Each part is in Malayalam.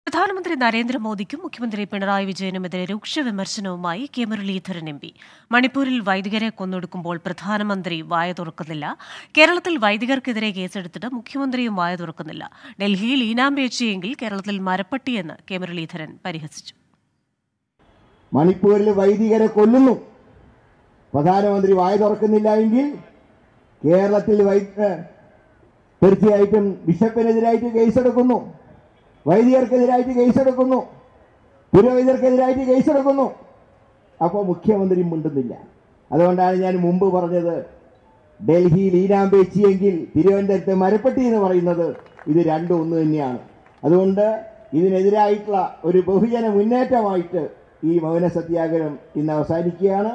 പ്രധാനമന്ത്രി നരേന്ദ്രമോദിക്കും മുഖ്യമന്ത്രി പിണറായി വിജയനുമെതിരെ രൂക്ഷ വിമർശനവുമായി കെ മുരളീധരൻ എം പി. മണിപ്പൂരിൽ വൈദികരെ കൊന്നൊടുക്കുമ്പോൾ പ്രധാനമന്ത്രി വായ തുറക്കുന്നില്ല. കേരളത്തിൽ വൈദികർക്കെതിരെ കേസെടുത്തിട്ട് മുഖ്യമന്ത്രിയും വായ തുറക്കുന്നില്ല. ഡൽഹിയിൽ ഈനാമ്പേച്ചിയെങ്കിൽ കേരളത്തിൽ മരപ്പട്ടിയെന്ന് കെ മുരളീധരൻ പരിഹസിച്ചു. മണിപ്പൂരിൽ വൈദികരെ കൊല്ലുന്നു, പ്രധാനമന്ത്രി വായ തുറക്കുന്നില്ല എങ്കിൽ കേരളത്തിൽ തീർച്ചയായിട്ടും ബിഷപ്പിനെതിരായിട്ട് കേസെടുക്കുന്നു, വൈദികർക്കെതിരായിട്ട് കേസെടുക്കുന്നു, പുരോഹിതർക്കെതിരായിട്ട് കേസെടുക്കുന്നു. അപ്പോൾ മുഖ്യമന്ത്രി മിണ്ടുന്നില്ല. അതുകൊണ്ടാണ് ഞാൻ മുമ്പ് പറഞ്ഞത്, ഡൽഹിയിൽ ഈനാമ്പേച്ചിയെങ്കിൽ തിരുവനന്തപുരത്ത് മരപ്പട്ടി എന്ന് പറയുന്നത് ഇത് രണ്ടും ഒന്ന് തന്നെയാണ്. അതുകൊണ്ട് ഇതിനെതിരായിട്ടുള്ള ഒരു ബഹുജന മുന്നേറ്റമായിട്ട് ഈ മൗന സത്യാഗ്രഹം ഇന്ന് അവസാനിക്കുകയാണ്.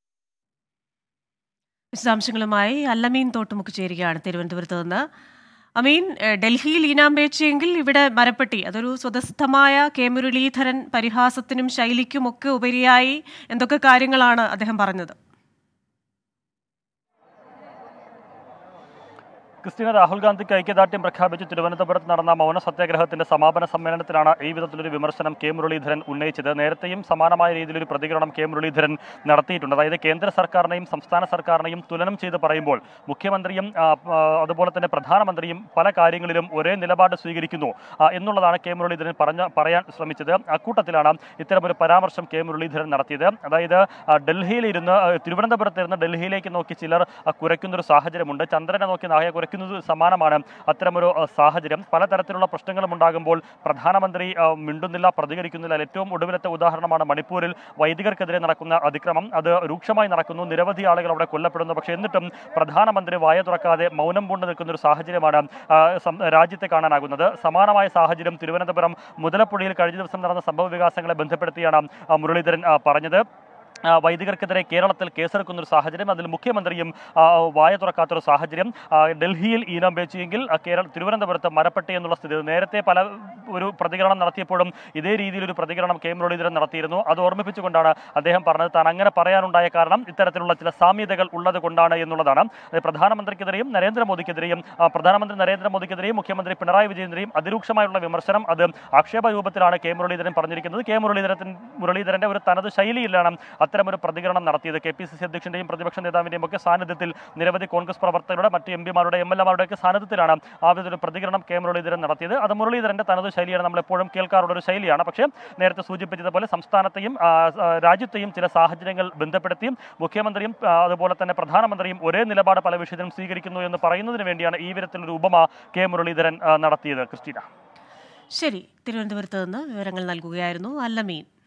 വിശദാംശങ്ങളുമായി അല്ലമീൻ തോട്ടുമുക്ക് ചേരുകയാണ് തിരുവനന്തപുരത്ത് നിന്ന്. അമീൻ, ഡൽഹിയിൽ ഈനാമ്പേച്ചിയെങ്കിൽ ഇവിടെ മരപ്പട്ടി, അതൊരു സ്വതസിദ്ധമായ കെ മുരളീധരൻ പരിഹാസത്തിനും ശൈലിക്കുമൊക്കെ ഉപരിയായി എന്തൊക്കെ കാര്യങ്ങളാണ് അദ്ദേഹം പറഞ്ഞത്? ക്രിസ്റ്റീന, രാഹുൽ ഗാന്ധിക്ക് ഐക്യദാർഢ്യം പ്രഖ്യാപിച്ച് തിരുവനന്തപുരത്ത് നടന്ന മൗന സത്യാഗ്രഹത്തിന്റെ സമാപന സമ്മേളനത്തിലാണ് ഈ വിധത്തിലൊരു വിമർശനം കെ മുരളീധരൻ ഉന്നയിച്ചത്. നേരത്തെയും സമാനമായ രീതിയിലൊരു പ്രതികരണം കെ മുരളീധരൻ നടത്തിയിട്ടുണ്ട്. അതായത് കേന്ദ്ര സർക്കാരിനെയും സംസ്ഥാന സർക്കാരിനെയും തുലനം ചെയ്ത് പറയുമ്പോൾ മുഖ്യമന്ത്രിയും അതുപോലെ തന്നെ പ്രധാനമന്ത്രിയും പല കാര്യങ്ങളിലും ഒരേ നിലപാട് സ്വീകരിക്കുന്നു എന്നുള്ളതാണ് കെ മുരളീധരൻ പറയാൻ ശ്രമിച്ചത്. അക്കൂട്ടത്തിലാണ് ഇത്തരമൊരു പരാമർശം കെ മുരളീധരൻ നടത്തിയത്. അതായത് ഡൽഹിയിലിരുന്ന് തിരുവനന്തപുരത്തിരുന്ന് ഡൽഹിയിലേക്ക് നോക്കി ചിലർ കുരയ്ക്കുന്നൊരു സാഹചര്യമുണ്ട്. ചന്ദ്രനെ നോക്കി നായ കുരയ്ക്കുന്നത് സമാനമാണ് അത്തരമൊരു സാഹചര്യം. പലതരത്തിലുള്ള പ്രശ്നങ്ങളും ഉണ്ടാകുമ്പോൾ പ്രധാനമന്ത്രി മിണ്ടുന്നില്ല, പ്രതികരിക്കുന്നില്ല. ഏറ്റവും ഒടുവിലത്തെ ഉദാഹരണമാണ് മണിപ്പൂരിൽ വൈദികർക്കെതിരെ നടക്കുന്ന അതിക്രമം. അത് രൂക്ഷമായി നടക്കുന്നു, നിരവധി ആളുകൾ അവിടെ കൊല്ലപ്പെടുന്നു. പക്ഷേ എന്നിട്ടും പ്രധാനമന്ത്രി വായ തുറക്കാതെ മൗനം പൂണ്ട് നിൽക്കുന്ന ഒരു സാഹചര്യമാണ് രാജ്യത്തെ കാണാനാകുന്നത്. സമാനമായ സാഹചര്യം തിരുവനന്തപുരം മുതലപ്പുഴയിൽ കഴിഞ്ഞ ദിവസം നടന്ന സംഭവ വികാസങ്ങളെ ബന്ധപ്പെടുത്തിയാണ് മുരളീധരൻ പറഞ്ഞത്. വൈദികർക്കെതിരെ കേരളത്തിൽ കേസെടുക്കുന്നൊരു സാഹചര്യം, അതിൽ മുഖ്യമന്ത്രിയും വായ തുറക്കാത്തൊരു സാഹചര്യം. ഡൽഹിയിൽ ഈനാമ്പേച്ചിയെങ്കിൽ തിരുവനന്തപുരത്ത് മരപ്പട്ടി എന്നുള്ള സ്ഥിതി. നേരത്തെ പല ഒരു പ്രതികരണം നടത്തിയപ്പോഴും ഇതേ രീതിയിലൊരു പ്രതികരണം കെ മുരളീധരൻ നടത്തിയിരുന്നു. അത് ഓർമ്മിപ്പിച്ചുകൊണ്ടാണ് അദ്ദേഹം പറഞ്ഞത് താൻ അങ്ങനെ പറയാനുണ്ടായ കാരണം ഇത്തരത്തിലുള്ള ചില സാമ്യതകൾ ഉള്ളത് കൊണ്ടാണ് എന്നുള്ളതാണ്. പ്രധാനമന്ത്രിക്കെതിരെയും പ്രധാനമന്ത്രി നരേന്ദ്രമോദിക്കെതിരെയും മുഖ്യമന്ത്രി പിണറായി വിജയനെതിരെയും അതിരൂക്ഷമായുള്ള വിമർശനം, അത് ആക്ഷേപ രൂപത്തിലാണ് കെ മുരളീധരൻ പറഞ്ഞിരിക്കുന്നത്. കെ മുരളീധരന്റെ ഒരു തനത് ശൈലിയിലാണ് അത്തരമൊരു പ്രതികരണം നടത്തിയത്. KPCC അധ്യക്ഷന്റെയും പ്രതിപക്ഷ നേതാവിന്റെയും ഒക്കെ സാന്നിധ്യത്തിൽ, നിരവധി കോൺഗ്രസ് പ്രവർത്തകരുടെ, മറ്റ് MPമാരുടെ MLAമാരുടെ ഒക്കെ സാന്നിധ്യത്തിലാണ് ആ വിധത്തിലൊരു പ്രതികരണം കെ മുരളീധരൻ നടത്തിയത്. അത് മുരളീധരന്റെ തനത് ശൈലിയാണ്, നമ്മളെപ്പോഴും കേൾക്കാറുള്ള ഒരു ശൈലിയാണ്. പക്ഷേ നേരത്തെ സൂചിപ്പിച്ചതുപോലെ സംസ്ഥാനത്തെയും രാജ്യത്തെയും ചില സാഹചര്യങ്ങൾ ബന്ധപ്പെടുത്തിയും മുഖ്യമന്ത്രിയും അതുപോലെ തന്നെ പ്രധാനമന്ത്രിയും ഒരേ നിലപാട് പല വിഷയത്തിലും സ്വീകരിക്കുന്നു എന്ന് പറയുന്നതിന് വേണ്ടിയാണ് ഈ വിധത്തിലൊരു ഉപമ കെ മുരളീധരൻ നടത്തിയത്. ക്രിസ്റ്റീന, ശരി, തിരുവനന്തപുരത്ത് നിന്ന് വിവരങ്ങൾ നൽകുകയായിരുന്നു അല്ലമീൻ.